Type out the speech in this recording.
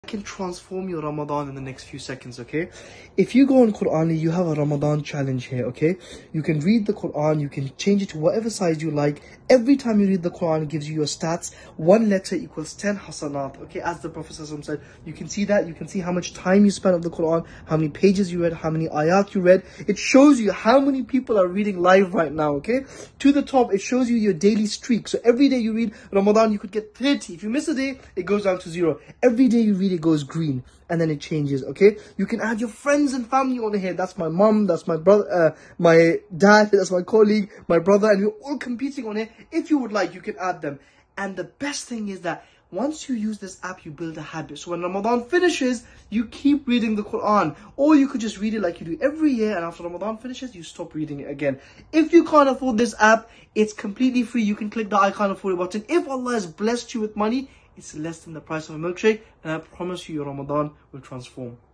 can transform your Ramadan in the next few seconds, okay? If you go on Qur'an, you have a Ramadan challenge here, okay? You can read the Qur'an, you can change it to whatever size you like. Every time you read the Qur'an, it gives you your stats. One letter equals 10 hasanat, okay? As the Prophet ﷺ said, you can see that. You can see how much time you spent on the Qur'an, how many pages you read, how many ayat you read. It shows you how many people are reading live right now, okay? To the top, it shows you your daily streak. So every day you read Ramadan, you could get 30. If you miss a day, it goes down to 0. Every day you read, it goes green, and then it changes, okay? You can add your friends and family on here. That's my mom, that's my brother, my dad, that's my colleague, my brother, and we're all competing on here. If you would like, you can add them. And the best thing is that once you use this app, you build a habit. So when Ramadan finishes, you keep reading the Quran. Or you could just read it like you do every year, and after Ramadan finishes, you stop reading it again. If you can't afford this app, it's completely free. You can click the I can't afford it button. If Allah has blessed you with money, it's less than the price of a milkshake, and I promise you your Ramadan will transform.